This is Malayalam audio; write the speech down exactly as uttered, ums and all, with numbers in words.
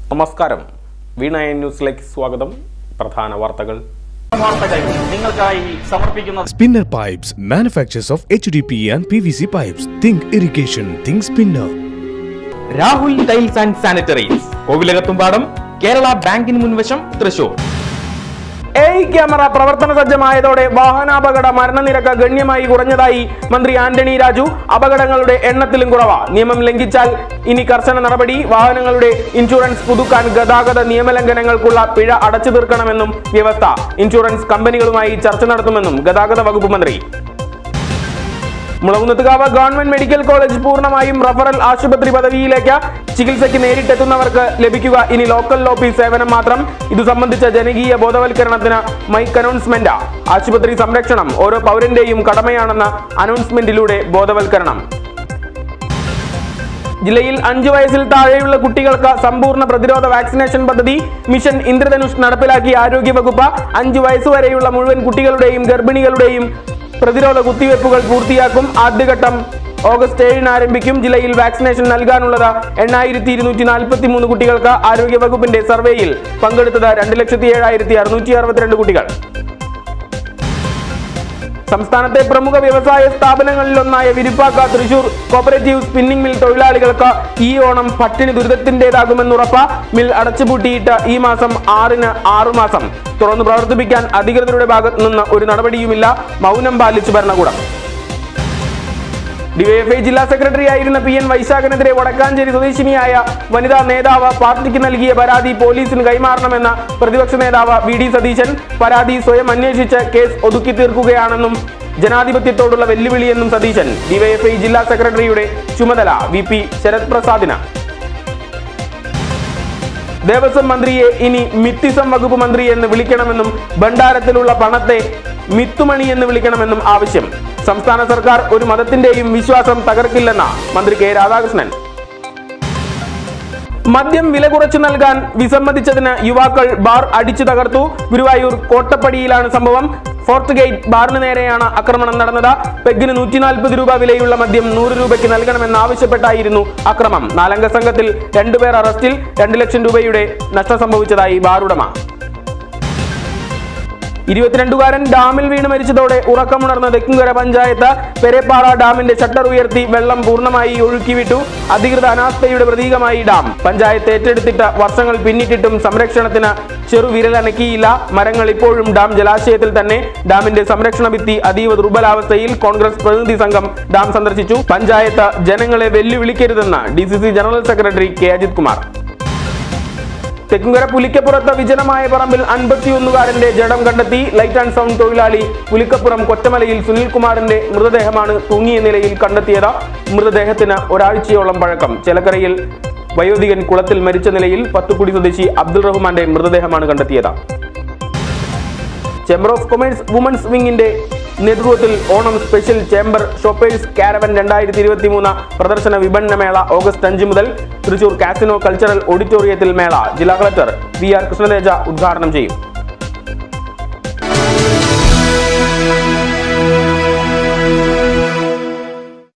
നമസ്കാരം. വീണ ന്യൂസിലേക്ക് സ്വാഗതം. പ്രധാന വാർത്തകൾ. Spinner Pipes manufacturers of H D P E and P V C pipes. Think irrigation, think spinner. Rahul tiles and sanitaries, Kovilakathumpadam, Kerala ബാങ്കിന് മുൻവശം, തൃശൂർ. എ ഐ ക്യാമറ പ്രവർത്തന സജ്ജമായതോടെ വാഹനാപകട മരണനിരക്ക് ഗണ്യമായി കുറഞ്ഞതായി മന്ത്രി ആന്റണി രാജു. അപകടങ്ങളുടെ എണ്ണത്തിലും കുറവ്. നിയമം ലംഘിച്ചാൽ ഇനി കർശന നടപടി. വാഹനങ്ങളുടെ ഇൻഷുറൻസ് പുതുക്കാൻ ഗതാഗത നിയമലംഘനങ്ങൾക്കുള്ള പിഴ അടച്ചു തീർക്കണമെന്നും വ്യവസ്ഥ. ഇൻഷുറൻസ് കമ്പനികളുമായി ചർച്ച നടത്തുമെന്നും ഗതാഗത വകുപ്പ് മന്ത്രി. മുളകുന്നത്തുകാവ് ഗവൺമെന്റ് മെഡിക്കൽ കോളേജ് പൂർണ്ണമായും റഫറൽ ആശുപത്രി പദവിയിലേക്ക്. ചികിത്സയ്ക്ക് നേരിട്ടെത്തുന്നവർക്ക് ലഭിക്കുക ഇനി ലോക്കൽ ഓഫീസ് സേവനം മാത്രം. ഇതു സംബന്ധിച്ച ജനകീയ ബോധവൽക്കരണത്തിന് മൈക്ക് അനൗൺസ്മെന്റ്. ആശുപത്രി സംരക്ഷണം ഓരോ പൗരന്റെയും കടമയാണെന്ന അനൗൺസ്മെന്റിലൂടെ ബോധവൽക്കരണം. ജില്ലയിൽ അഞ്ചു വയസ്സിൽ താഴെയുള്ള കുട്ടികൾക്ക് സമ്പൂർണ്ണ പ്രതിരോധ വാക്സിനേഷൻ പദ്ധതി മിഷൻ ഇന്ദ്രധനുഷ് നടപ്പിലാക്കി ആരോഗ്യവകുപ്പ്. അഞ്ചു വയസ്സുവരെയുള്ള മുഴുവൻ കുട്ടികളുടെയും ഗർഭിണികളുടെയും പ്രതിരോധ കുത്തിവയ്പ്പുകൾ പൂർത്തിയാക്കും. ആദ്യഘട്ടം ഓഗസ്റ്റ് ഏഴിന് ആരംഭിക്കും. ജില്ലയിൽ വാക്സിനേഷൻ നൽകാനുള്ളത് എണ്ണായിരത്തി ഇരുന്നൂറ്റി നാൽപ്പത്തി മൂന്ന് കുട്ടികൾക്ക്. ആരോഗ്യ വകുപ്പിന്റെ സർവേയിൽ പങ്കെടുത്തത് രണ്ട് ലക്ഷത്തി ഏഴായിരത്തി അറുന്നൂറ്റി അറുപത്തിരണ്ട് കുട്ടികൾ. സംസ്ഥാനത്തെ പ്രമുഖ വ്യവസായ സ്ഥാപനങ്ങളിലൊന്നായ Viruppakka Thrissur cooperative spinning mill തൊഴിലാളികൾക്ക് ഈ ഓണം പട്ടിണി ദുരിതത്തിന്റേതാകുമെന്നുറപ്പ്. മിൽ അടച്ചുപൂട്ടിയിട്ട് ഈ മാസം ആറിന് ആറുമാസം. തുറന്നു പ്രവർത്തിപ്പിക്കാൻ അധികൃതരുടെ ഭാഗത്തു നിന്ന് ഒരു നടപടിയുമില്ല. മൗനം പാലിച്ചു ഭരണകൂടം. ഡിവൈഎഫ്ഐ ജില്ലാ സെക്രട്ടറി ആയിരുന്ന പി എൻ വൈശാഖനെതിരെ വടക്കാഞ്ചേരി സ്വദേശിനിയായ വനിതാ നേതാവ് പാർട്ടിക്ക് നൽകിയ പരാതി പോലീസിന് കൈമാറണമെന്ന പ്രതിപക്ഷ നേതാവ് വി ഡി സതീശൻ. പരാതി സ്വയം അന്വേഷിച്ച് കേസ് ഒതുക്കി തീർക്കുകയാണെന്നും ജനാധിപത്യത്തോടുള്ള വെല്ലുവിളിയെന്നും സതീശൻ. ഡിവൈഎഫ്ഐ ജില്ലാ സെക്രട്ടറിയുടെ ചുമതല വി പി ശരത് പ്രസാദിന്. ദേവസ്വം മന്ത്രിയെ ഇനി മിത്തിസം വകുപ്പ് മന്ത്രി എന്ന് വിളിക്കണമെന്നും ഭണ്ഡാരത്തിലുള്ള പണത്തെ മിത്തുമണി എന്ന് വിളിക്കണമെന്നും ആവശ്യം. സംസ്ഥാന സർക്കാർ ഒരു മതത്തിന്റെയും വിശ്വാസം തകർക്കില്ലെന്ന മന്ത്രി കെ രാധാകൃഷ്ണൻ. മദ്യം വില കുറച്ചു നൽകാൻ വിസമ്മതിച്ചതിന് യുവാക്കൾ ബാർ അടിച്ചു തകർത്തു. ഗുരുവായൂർ കോട്ടപ്പടിയിലാണ് സംഭവം. ഫോർട്ട് ഗേറ്റ് ബാറിന് നേരെയാണ് ആക്രമണം നടന്നത്. പെഗിന് നൂറ്റി നാൽപ്പത് രൂപ വിലയുള്ള മദ്യം നൂറ് രൂപയ്ക്ക് നൽകണമെന്നാവശ്യപ്പെട്ടായിരുന്നു അക്രമം. നാലംഗ സംഘത്തിൽ രണ്ടുപേർ അറസ്റ്റിൽ. രണ്ട് ലക്ഷം രൂപയുടെ നഷ്ടം സംഭവിച്ചതായി ബാറുടമ. ഇരുപത്തിരണ്ടുകാരൻ ഡാമിൽ വീണ് മരിച്ചതോടെ ഉറക്കമുണർന്ന തെക്കുംകര പഞ്ചായത്ത്. പെരേപ്പാറ ഡാമിന്റെ ഷട്ടർ ഉയർത്തി വെള്ളം പൂർണ്ണമായി ഒഴുക്കിവിട്ടു. അധികൃത അനാസ്ഥയുടെ പ്രതീകമായി ഡാം. പഞ്ചായത്ത് ഏറ്റെടുത്തിട്ട് വർഷങ്ങൾ പിന്നിട്ടിട്ടും സംരക്ഷണത്തിന് ചെറുവിരലനക്കിയില്ല. മരങ്ങൾ ഇപ്പോഴും ഡാം ജലാശയത്തിൽ തന്നെ. ഡാമിന്റെ സംരക്ഷണ ഭിത്തി അതീവ ദുർബലാവസ്ഥയിൽ. കോൺഗ്രസ് പ്രതിനിധി സംഘം ഡാം സന്ദർശിച്ചു. പഞ്ചായത്ത് ജനങ്ങളെ വെല്ലുവിളിക്കരുതെന്ന് D C C general secretary K Ajith Kumar. Thekkumkara പുലിക്കപ്പുറത്ത് വിജനമായ പറമ്പിൽ അൻപത്തിയൊന്നുകാരന്റെ ജഡം കണ്ടെത്തി. ലൈറ്റ് ആൻഡ് സൗണ്ട് തൊഴിലാളി പുലിക്കപ്പുറം കൊറ്റമലയിൽ സുനിൽകുമാറിന്റെ മൃതദേഹമാണ് തൂങ്ങിയ നിലയിൽ കണ്ടെത്തിയത്. മൃതദേഹത്തിന് ഒരാഴ്ചയോളം പഴക്കം. ചേലക്കരയിൽ വയോധികൻ കുളത്തിൽ മരിച്ച നിലയിൽ. പത്തുക്കുടി സ്വദേശി അബ്ദുൾ റഹ്മാന്റെ മൃതദേഹമാണ് കണ്ടെത്തിയത്. ചേംബർ ഓഫ് കൊമേഴ്സ് വുമൻസ് വിങ്ങിന്റെ നേതൃത്വത്തിൽ Onam special chamber shoppers caravan രണ്ടായിരത്തി ഇരുപത്തി മൂന്ന് പ്രദർശന വിപണന മേള ഓഗസ്റ്റ് അഞ്ച് മുതൽ തൃശൂർ കാസിനോ കൾച്ചറൽ ഓഡിറ്റോറിയത്തിൽ മേള ജില്ലാ കളക്ടർ വി ആർ കൃഷ്ണതേജ ഉദ്ഘാടനം ചെയ്യും.